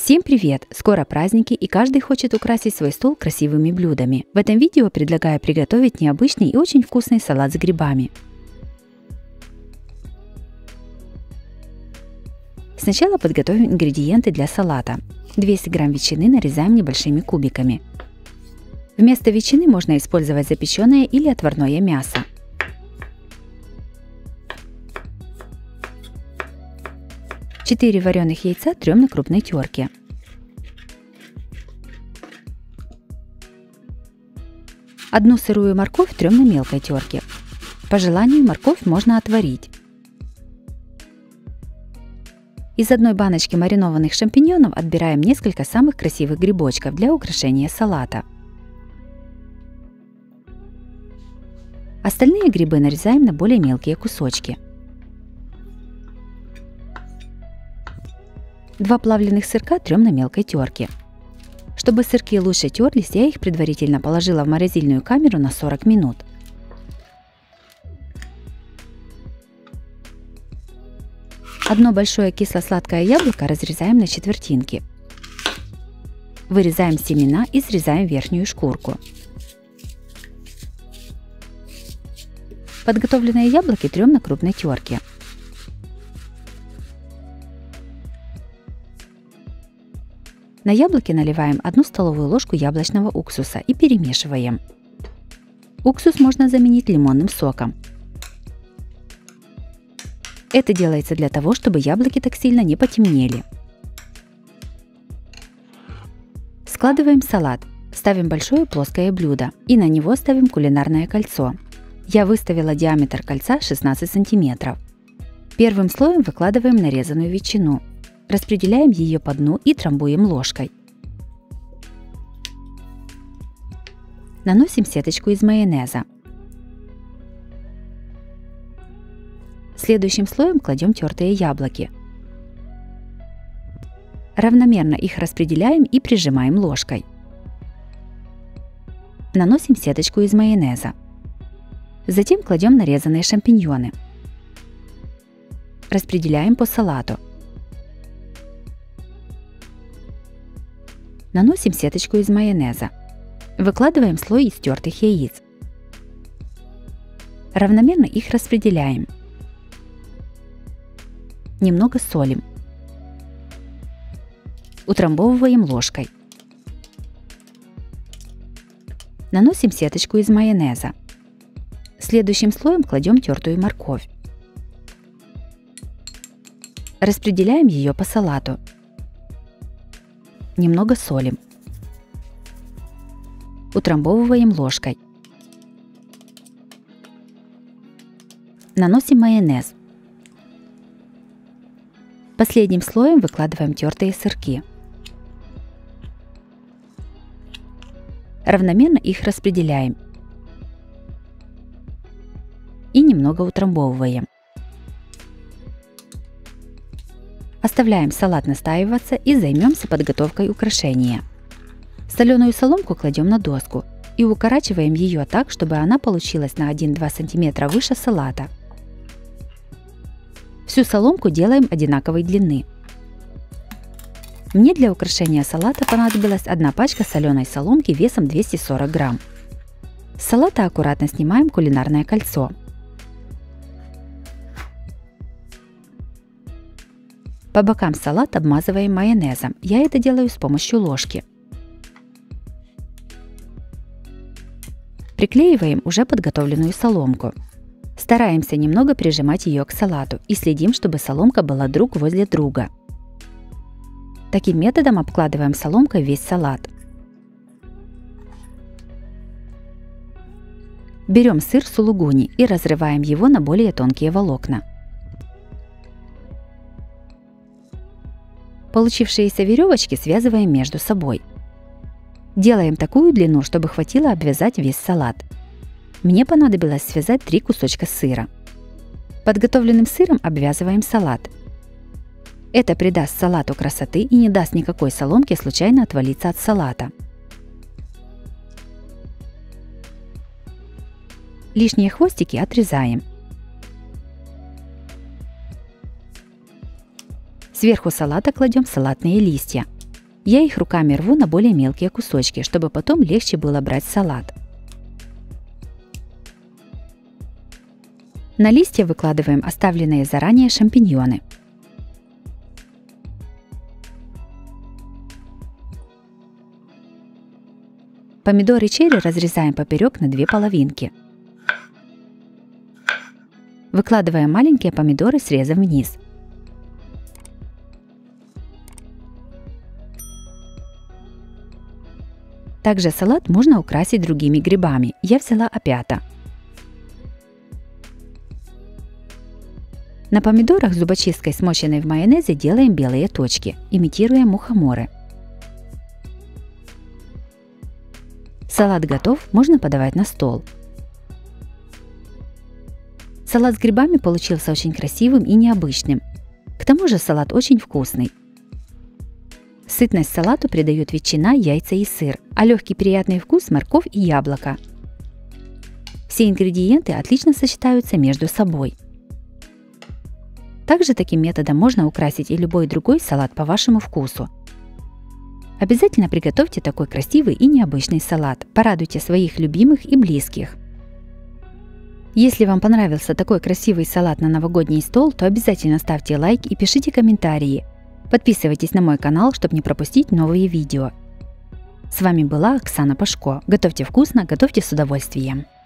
Всем привет! Скоро праздники, и каждый хочет украсить свой стол красивыми блюдами. В этом видео предлагаю приготовить необычный и очень вкусный салат с грибами. Сначала подготовим ингредиенты для салата. 200 грамм ветчины нарезаем небольшими кубиками. Вместо ветчины можно использовать запеченное или отварное мясо. Четыре вареных яйца трем на крупной терке. Одну сырую морковь трем на мелкой терке. По желанию морковь можно отварить. Из одной баночки маринованных шампиньонов отбираем несколько самых красивых грибочков для украшения салата. Остальные грибы нарезаем на более мелкие кусочки. 2 плавленых сырка трем на мелкой терке. Чтобы сырки лучше терлись, я их предварительно положила в морозильную камеру на 40 минут. Одно большое кисло-сладкое яблоко разрезаем на четвертинки. Вырезаем семена и срезаем верхнюю шкурку. Подготовленные яблоки трем на крупной терке. На яблоки наливаем 1 столовую ложку яблочного уксуса и перемешиваем. Уксус можно заменить лимонным соком. Это делается для того, чтобы яблоки так сильно не потемнели. Складываем салат, ставим большое плоское блюдо и на него ставим кулинарное кольцо. Я выставила диаметр кольца 16 см. Первым слоем выкладываем нарезанную ветчину. Распределяем ее по дну и трамбуем ложкой. Наносим сеточку из майонеза. Следующим слоем кладем тертые яблоки. Равномерно их распределяем и прижимаем ложкой. Наносим сеточку из майонеза. Затем кладем нарезанные шампиньоны. Распределяем по салату. Наносим сеточку из майонеза. Выкладываем слой из тертых яиц. Равномерно их распределяем. Немного солим. Утрамбовываем ложкой. Наносим сеточку из майонеза. Следующим слоем кладем тертую морковь. Распределяем ее по салату. Немного солим. Утрамбовываем ложкой. Наносим майонез. Последним слоем выкладываем тертые сырки. Равномерно их распределяем. И немного утрамбовываем. Оставляем салат настаиваться и займемся подготовкой украшения. Соленую соломку кладем на доску и укорачиваем ее так, чтобы она получилась на 1-2 см выше салата. Всю соломку делаем одинаковой длины. Мне для украшения салата понадобилась 1 пачка соленой соломки весом 240 грамм. С салата аккуратно снимаем кулинарное кольцо. По бокам салат обмазываем майонезом. Я это делаю с помощью ложки. Приклеиваем уже подготовленную соломку. Стараемся немного прижимать ее к салату и следим, чтобы соломка была друг возле друга. Таким методом обкладываем соломкой весь салат. Берем сыр сулугуни и разрываем его на более тонкие волокна. Получившиеся веревочки связываем между собой. Делаем такую длину, чтобы хватило обвязать весь салат. Мне понадобилось связать 3 кусочка сыра. Подготовленным сыром обвязываем салат. Это придаст салату красоты и не даст никакой соломке случайно отвалиться от салата. Лишние хвостики отрезаем. Сверху салата кладем салатные листья. Я их руками рву на более мелкие кусочки, чтобы потом легче было брать салат. На листья выкладываем оставленные заранее шампиньоны. Помидоры черри разрезаем поперек на 2 половинки. Выкладываем маленькие помидоры срезом вниз. Также салат можно украсить другими грибами. Я взяла опята. На помидорах зубочисткой, смоченной в майонезе, делаем белые точки, имитируя мухоморы. Салат готов, можно подавать на стол. Салат с грибами получился очень красивым и необычным. К тому же салат очень вкусный. Сытность салату придают ветчина, яйца и сыр, а легкий приятный вкус – морковь и яблоко. Все ингредиенты отлично сочетаются между собой. Также таким методом можно украсить и любой другой салат по вашему вкусу. Обязательно приготовьте такой красивый и необычный салат. Порадуйте своих любимых и близких. Если вам понравился такой красивый салат на новогодний стол, то обязательно ставьте лайк и пишите комментарии. Подписывайтесь на мой канал, чтобы не пропустить новые видео. С вами была Оксана Пашко. Готовьте вкусно, готовьте с удовольствием.